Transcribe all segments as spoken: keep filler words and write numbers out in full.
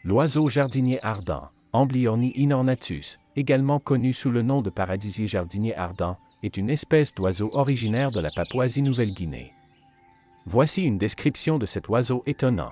L'oiseau jardinier ardent, Ambliornis inornatus, également connu sous le nom de paradisier jardinier ardent, est une espèce d'oiseau originaire de la Papouasie-Nouvelle-Guinée. Voici une description de cet oiseau étonnant.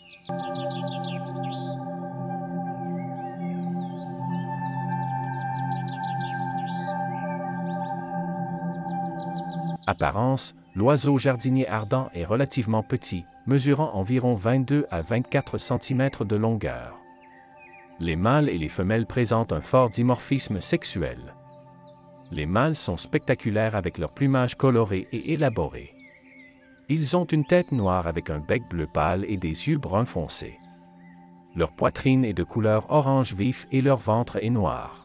Apparence, l'oiseau jardinier ardent est relativement petit, mesurant environ vingt-deux à vingt-quatre centimètres de longueur. Les mâles et les femelles présentent un fort dimorphisme sexuel. Les mâles sont spectaculaires avec leur plumage coloré et élaboré. Ils ont une tête noire avec un bec bleu pâle et des yeux brun foncé. Leur poitrine est de couleur orange vif et leur ventre est noir.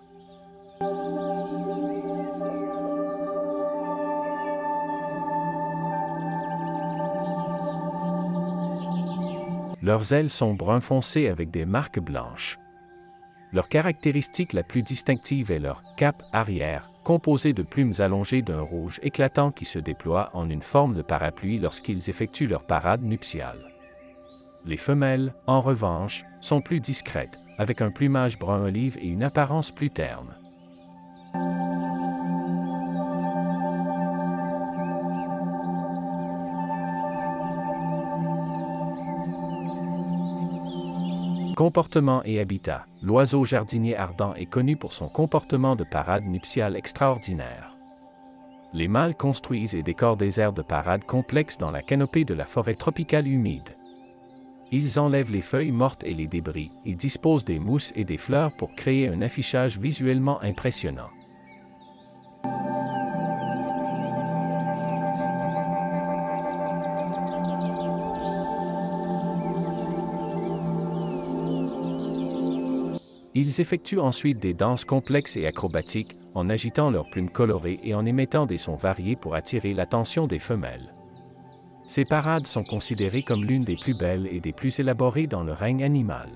Leurs ailes sont brun foncé avec des marques blanches. Leur caractéristique la plus distinctive est leur cape arrière, composée de plumes allongées d'un rouge éclatant qui se déploie en une forme de parapluie lorsqu'ils effectuent leur parade nuptiale. Les femelles, en revanche, sont plus discrètes, avec un plumage brun olive et une apparence plus terne. Comportement et habitat. L'oiseau jardinier ardent est connu pour son comportement de parade nuptiale extraordinaire. Les mâles construisent et décorent des aires de parade complexes dans la canopée de la forêt tropicale humide. Ils enlèvent les feuilles mortes et les débris, ils disposent des mousses et des fleurs pour créer un affichage visuellement impressionnant. Ils effectuent ensuite des danses complexes et acrobatiques, en agitant leurs plumes colorées et en émettant des sons variés pour attirer l'attention des femelles. Ces parades sont considérées comme l'une des plus belles et des plus élaborées dans le règne animal.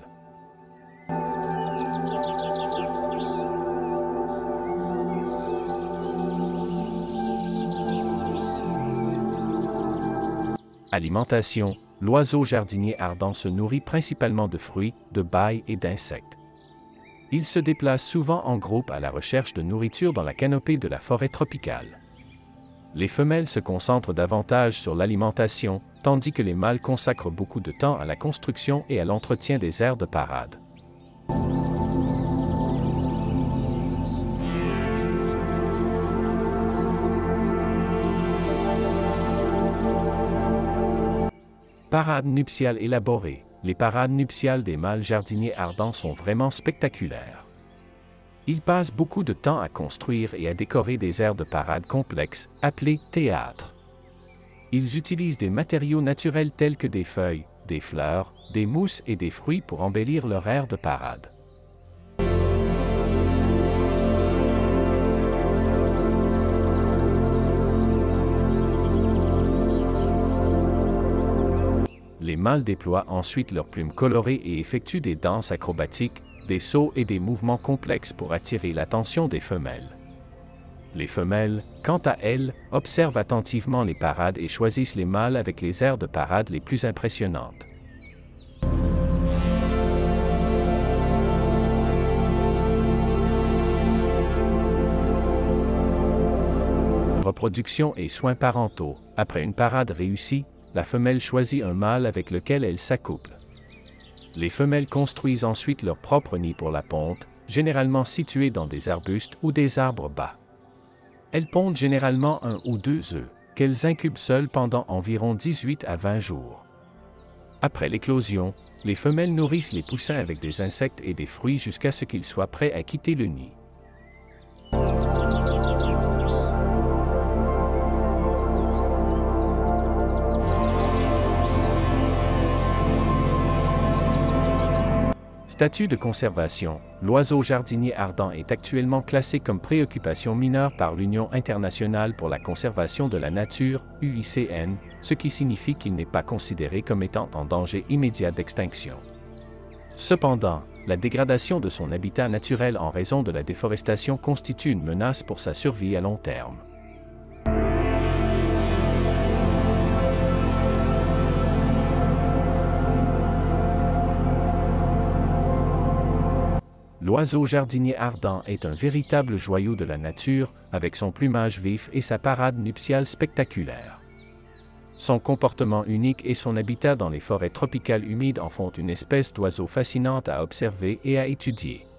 Alimentation. L'oiseau jardinier ardent se nourrit principalement de fruits, de baies et d'insectes. Il se déplace souvent en groupe à la recherche de nourriture dans la canopée de la forêt tropicale. Les femelles se concentrent davantage sur l'alimentation, tandis que les mâles consacrent beaucoup de temps à la construction et à l'entretien des aires de parade. Parade nuptiale élaborée. Les parades nuptiales des mâles jardiniers ardents sont vraiment spectaculaires. Ils passent beaucoup de temps à construire et à décorer des aires de parade complexes, appelées théâtres. Ils utilisent des matériaux naturels tels que des feuilles, des fleurs, des mousses et des fruits pour embellir leur aire de parade. Les mâles déploient ensuite leurs plumes colorées et effectuent des danses acrobatiques, des sauts et des mouvements complexes pour attirer l'attention des femelles. Les femelles, quant à elles, observent attentivement les parades et choisissent les mâles avec les aires de parade les plus impressionnantes. Reproduction et soins parentaux. Après une parade réussie, la femelle choisit un mâle avec lequel elle s'accouple. Les femelles construisent ensuite leur propre nid pour la ponte, généralement situé dans des arbustes ou des arbres bas. Elles pondent généralement un ou deux œufs, qu'elles incubent seules pendant environ dix-huit à vingt jours. Après l'éclosion, les femelles nourrissent les poussins avec des insectes et des fruits jusqu'à ce qu'ils soient prêts à quitter le nid. Statut de conservation. L'oiseau jardinier ardent est actuellement classé comme préoccupation mineure par l'Union internationale pour la conservation de la nature, U I C N, ce qui signifie qu'il n'est pas considéré comme étant en danger immédiat d'extinction. Cependant, la dégradation de son habitat naturel en raison de la déforestation constitue une menace pour sa survie à long terme. L'oiseau jardinier ardent est un véritable joyau de la nature, avec son plumage vif et sa parade nuptiale spectaculaire. Son comportement unique et son habitat dans les forêts tropicales humides en font une espèce d'oiseau fascinante à observer et à étudier.